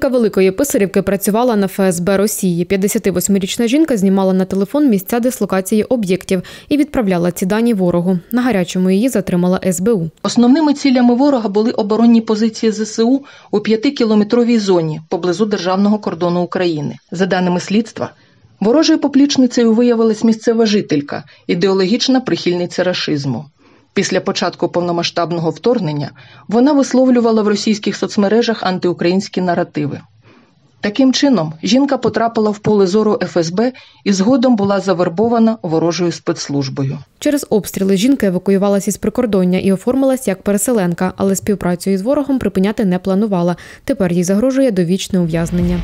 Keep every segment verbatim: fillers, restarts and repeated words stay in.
Жителька Великої Писарівки працювала на Ф С Б Росії. п'ятдесятивосьмирічна жінка знімала на телефон місця дислокації об'єктів і відправляла ці дані ворогу. На гарячому її затримала С Б У. Основними цілями ворога були оборонні позиції З С У у п'ятикілометровій зоні поблизу державного кордону України. За даними слідства, ворожою поплічницею виявилась місцева жителька, ідеологічна прихильниця рашизму. Після початку повномасштабного вторгнення вона висловлювала в російських соцмережах антиукраїнські наративи. Таким чином, жінка потрапила в поле зору Ф С Б і згодом була завербована ворожою спецслужбою. Через обстріли жінка евакуювалася із прикордоння і оформилась як переселенка, але співпрацю із ворогом припиняти не планувала. Тепер їй загрожує довічне ув'язнення.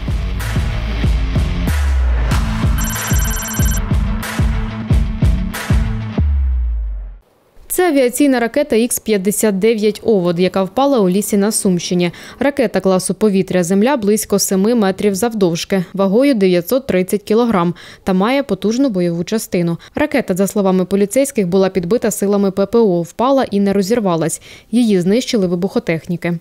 Це авіаційна ракета Х п'ятдесят дев'ять «Овод», яка впала у лісі на Сумщині. Ракета класу повітря-земля близько семи метрів завдовжки, вагою дев'ятсот тридцять кілограм та має потужну бойову частину. Ракета, за словами поліцейських, була підбита силами П П О, впала і не розірвалась. Її знищили вибухотехніки.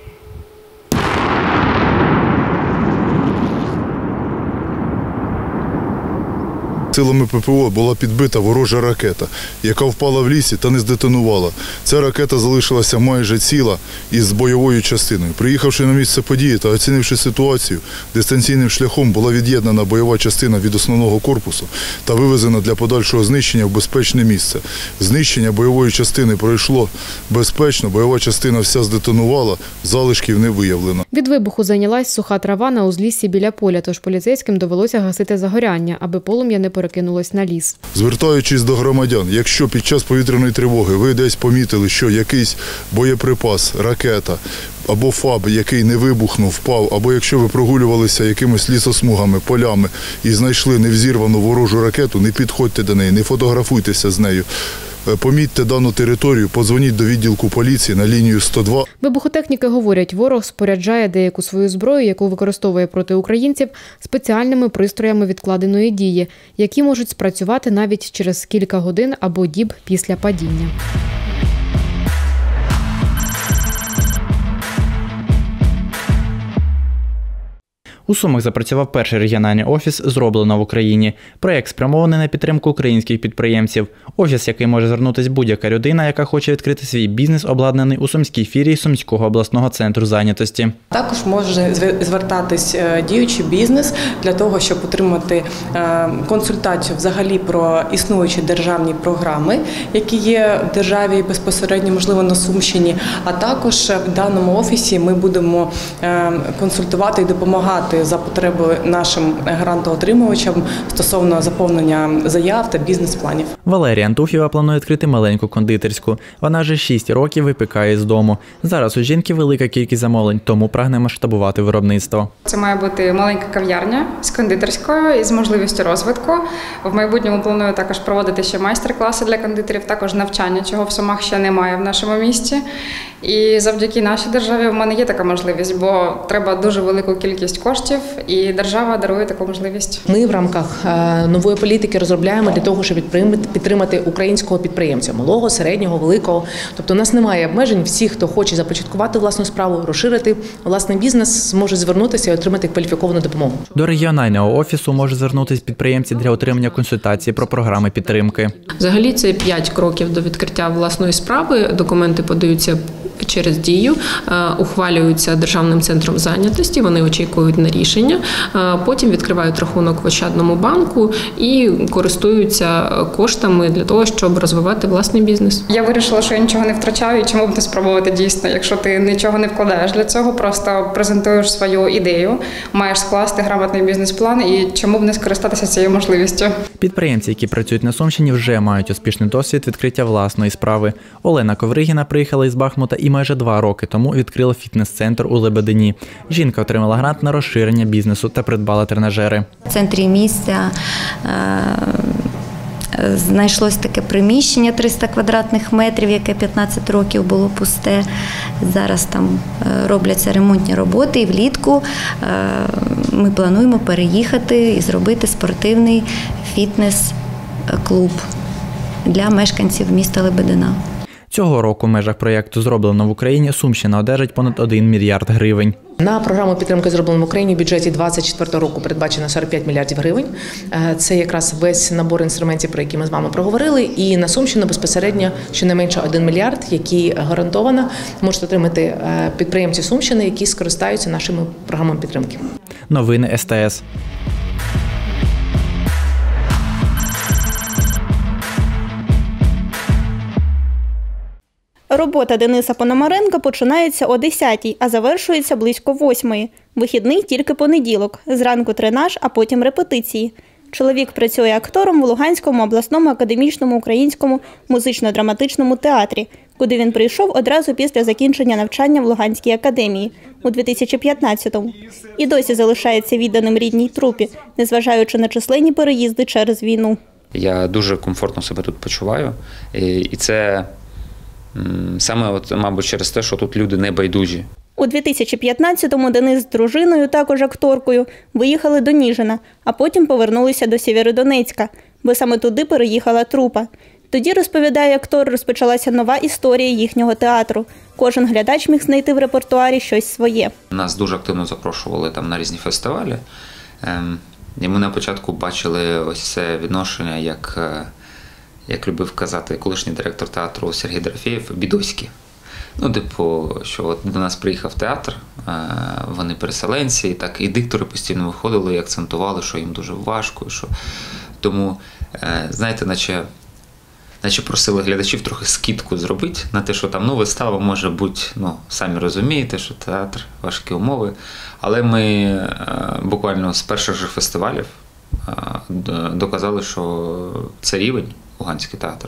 Силами П П О була підбита ворожа ракета, яка впала в лісі та не здетонувала. Ця ракета залишилася майже ціла із бойовою частиною. Приїхавши на місце події та оцінивши ситуацію, дистанційним шляхом була від'єднана бойова частина від основного корпусу та вивезена для подальшого знищення в безпечне місце. Знищення бойової частини пройшло безпечно, бойова частина вся здетонувала, залишків не виявлено. Від вибуху зайнялась суха трава на узліссі біля поля, тож поліцейським довелося гасити загоряння, аби полум'я не перекинулось на ліс. Звертаючись до громадян, якщо під час повітряної тривоги ви десь помітили, що якийсь боєприпас, ракета або ФАБ, який не вибухнув, впав, або якщо ви прогулювалися якимись лісосмугами, полями і знайшли невзірвану ворожу ракету, не підходьте до неї, не фотографуйтеся з нею. Помітьте дану територію, подзвоніть до відділку поліції на лінію сто два. Вибухотехніки говорять, ворог споряджає деяку свою зброю, яку використовує проти українців, спеціальними пристроями відкладеної дії, які можуть спрацювати навіть через кілька годин або діб після падіння. У Сумах запрацював перший регіональний офіс «Зроблено в Україні». Проєкт спрямований на підтримку українських підприємців. Офіс, який може звернутися будь-яка людина, яка хоче відкрити свій бізнес, обладнаний у Сумській філії Сумського обласного центру зайнятості. Також може звертатись діючий бізнес для того, щоб отримати консультацію взагалі про існуючі державні програми, які є в державі безпосередньо, можливо, на Сумщині. А також в даному офісі ми будемо консультувати і допомагати за потреби нашим грантоотримувачам стосовно заповнення заяв та бізнес-планів. Валерія Антуфєва планує відкрити маленьку кондитерську. Вона вже шість років випікає з дому. Зараз у жінки велика кількість замовлень, тому прагне масштабувати виробництво. Це має бути маленька кав'ярня з кондитерською і з можливістю розвитку. В майбутньому планую також проводити ще майстер-класи для кондитерів, також навчання, чого в Сумах ще немає в нашому місті. І завдяки нашій державі в мене є така можливість, бо треба дуже велику кількість коштів, і держава дарує таку можливість. Ми в рамках нової політики розробляємо для того, щоб підтримати українського підприємця, малого, середнього, великого. Тобто у нас немає обмежень, всі, хто хоче започаткувати власну справу, розширити власний бізнес, зможуть звернутися і отримати кваліфіковану допомогу. До регіонального офісу можуть звернутися підприємці для отримання консультацій про програми підтримки. Взагалі це п'ять кроків до відкриття власної справи. Документи подаються через Дію, ухвалюються Державним центром зайнятості, вони очікують на рішення, потім відкривають рахунок в Ощадному банку і користуються коштами для того, щоб розвивати власний бізнес. Я вирішила, що я нічого не втрачаю, і чому б не спробувати дійсно. Якщо ти нічого не вкладаєш для цього, просто презентуєш свою ідею, маєш скласти грамотний бізнес-план, і чому б не скористатися цією можливістю. Підприємці, які працюють на Сумщині, вже мають успішний досвід відкриття власної справи. Олена Ковригіна приїхала із Бахмута і майже два роки тому відкрила фітнес-центр у Лебедині. Жінка отримала грант на розширення бізнесу та придбала тренажери. В центрі міста знайшлось таке приміщення триста квадратних метрів, яке п'ятнадцять років було пусте. Зараз там робляться ремонтні роботи, і влітку ми плануємо переїхати і зробити спортивний фітнес-клуб для мешканців міста Лебедина. Цього року в межах проєкту «Зроблено в Україні» Сумщина одержить понад один мільярд гривень. На програму підтримки зроблено в Україні в бюджеті двадцять четвертого року передбачено сорок п'ять мільярдів гривень. Це якраз весь набор інструментів, про які ми з вами проговорили. І на Сумщину безпосередньо щонайменше один мільярд, який гарантовано можуть отримати підприємці Сумщини, які скористаються нашими програмами підтримки. Новини ес те ес. Робота Дениса Пономаренка починається о десятій, а завершується близько восьмої. Вихідний тільки понеділок. Зранку тренаж, а потім репетиції. Чоловік працює актором в Луганському обласному академічному українському музично-драматичному театрі, куди він прийшов одразу після закінчення навчання в Луганській академії у дві тисячі п'ятнадцятому. І досі залишається відданим рідній трупі, незважаючи на численні переїзди через війну. Я дуже комфортно себе тут почуваю, і це саме, от, мабуть, через те, що тут люди не байдужі. У дві тисячі п'ятнадцятому Денис з дружиною, також акторкою, виїхали до Ніжина, а потім повернулися до Сєвєродонецька, бо саме туди переїхала трупа. Тоді, розповідає актор, розпочалася нова історія їхнього театру. Кожен глядач міг знайти в репертуарі щось своє. Нас дуже активно запрошували там на різні фестивалі. І ми на початку бачили ось це відношення, як, як любив казати колишній директор театру Сергій Дорофєєв, бідоськи. Ну, типу, що от до нас приїхав театр, вони переселенці, і так і диктори постійно виходили і акцентували, що їм дуже важко. Що... Тому, знаєте, наче, наче просили глядачів трохи скидку зробити на те, що там ну, вистава може бути, ну, самі розумієте, що театр, важкі умови. Але ми буквально з перших же фестивалів доказали, що це рівень, Луганський театр.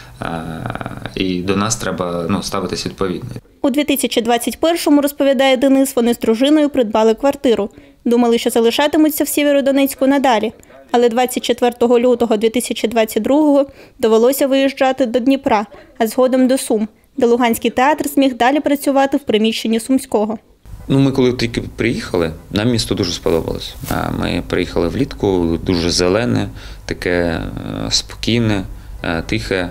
І до нас треба ну, ставитись відповідно. У дві тисячі двадцять першому, розповідає Денис, вони з дружиною придбали квартиру. Думали, що залишатимуться в Сєвєродонецьку надалі. Але двадцять четвертого лютого дві тисячі двадцять другого довелося виїжджати до Дніпра, а згодом до Сум, де Луганський театр зміг далі працювати в приміщенні Сумського. Ну, ми коли тільки приїхали, нам місто дуже сподобалось. Ми приїхали влітку, дуже зелене, таке спокійне, тихе,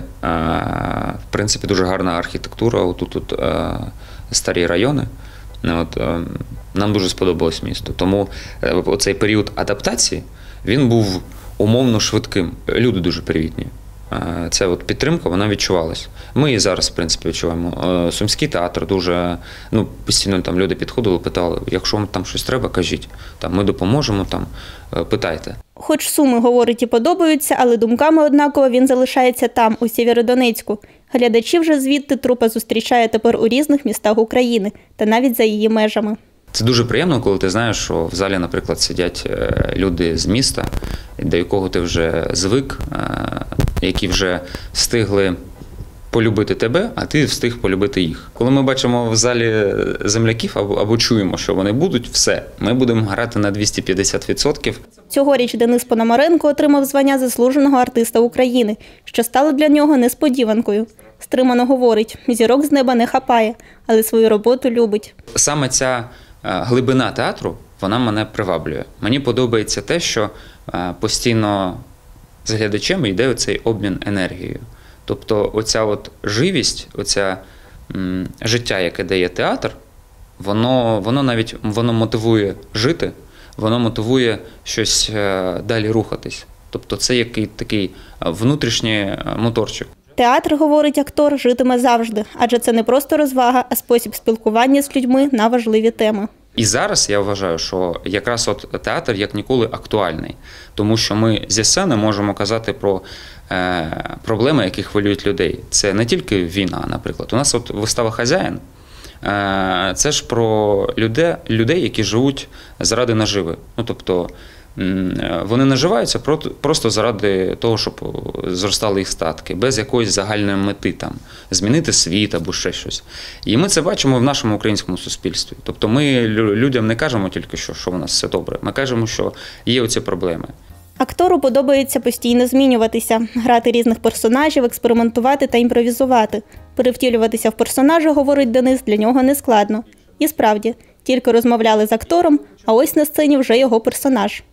в принципі, дуже гарна архітектура, тут, тут старі райони. От, нам дуже сподобалось місто. Тому оцей період адаптації, він був умовно швидким. Люди дуже привітні. Ця от підтримка, вона відчувалась. Ми і зараз, в принципі, відчуваємо. Сумський театр дуже, ну, постійно там люди підходили, питали, якщо вам там щось треба, кажіть, там, ми допоможемо, там, питайте. Хоч Суми, говорить, і подобаються, але думками однаково він залишається там, у Сєвєродонецьку. Глядачі вже звідти трупа зустрічає тепер у різних містах України та навіть за її межами. Це дуже приємно, коли ти знаєш, що в залі, наприклад, сидять люди з міста, до якого ти вже звик, які вже встигли полюбити тебе, а ти встиг полюбити їх. Коли ми бачимо в залі земляків або, або чуємо, що вони будуть, все, ми будемо грати на двісті п'ятдесят відсотків. Цьогоріч Денис Пономаренко отримав звання заслуженого артиста України, що стало для нього несподіванкою. Стримано говорить, зірок з неба не хапає, але свою роботу любить. Саме ця глибина театру, вона мене приваблює. Мені подобається те, що постійно з глядачем йде оцей обмін енергією. Тобто оця от живість, оця м, життя, яке дає театр, воно, воно навіть воно мотивує жити, воно мотивує щось далі рухатись. Тобто це який такий внутрішній моторчик. Театр, говорить актор, житиме завжди, адже це не просто розвага, а спосіб спілкування з людьми на важливі теми. І зараз я вважаю, що якраз от театр як ніколи актуальний, тому що ми зі сцени можемо казати про е, проблеми, які хвилюють людей. Це не тільки війна, наприклад. У нас от вистава «Хазяїн» е, – це ж про людей, людей, які живуть заради наживи. Ну, тобто вони наживаються просто заради того, щоб зростали їх статки, без якоїсь загальної мети, там, змінити світ або ще щось. І ми це бачимо в нашому українському суспільстві. Тобто ми людям не кажемо тільки, що, що у нас все добре, ми кажемо, що є оці проблеми. Актору подобається постійно змінюватися, грати різних персонажів, експериментувати та імпровізувати. Перевтілюватися в персонажа, говорить Денис, для нього не складно. І справді, тільки розмовляли з актором, а ось на сцені вже його персонаж.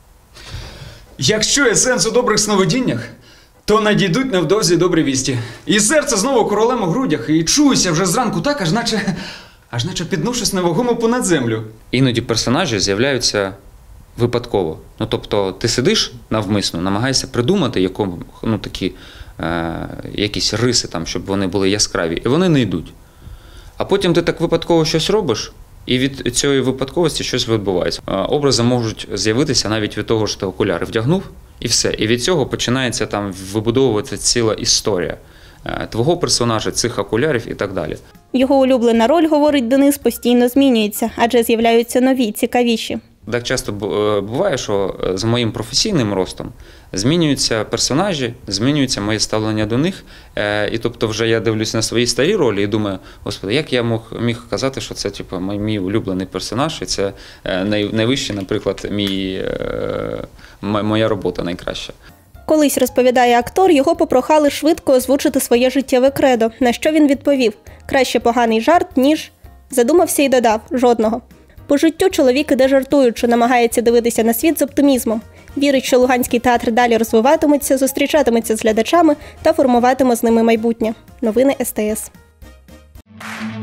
Якщо є сенс у добрих сновидіннях, то надійдуть невдовзі добрі вісті. І серце знову королем у грудях, і чуюся вже зранку так, аж наче, аж наче піднувшись невагомо понад землю. Іноді персонажі з'являються випадково. Ну, тобто ти сидиш навмисно, намагаєшся придумати якому, ну, такі, е, якісь риси, там, щоб вони були яскраві, і вони не йдуть. А потім ти так випадково щось робиш, і від цієї випадковості щось відбувається. Е, образи можуть з'явитися навіть від того, що ти окуляри вдягнув, і все. І від цього починається там вибудовуватися ціла історія е, твого персонажа, цих окулярів і так далі. Його улюблена роль, говорить Денис, постійно змінюється, адже з'являються нові, цікавіші. Так часто буває, що з моїм професійним ростом змінюються персонажі, змінюється моє ставлення до них. І тобто вже я дивлюся на свої старі ролі і думаю, господи, як я мог, міг казати, що це типу, мій улюблений персонаж, і це найвищий, наприклад, мій, моя робота найкраща. Колись, розповідає актор, його попрохали швидко озвучити своє життєве кредо, на що він відповів: краще поганий жарт, ніж... Задумався і додав: жодного. По життю чоловік іде жартуючи, намагається дивитися на світ з оптимізмом. Вірить, що Луганський театр далі розвиватиметься, зустрічатиметься з глядачами та формуватиме з ними майбутнє. Новини ес те ес.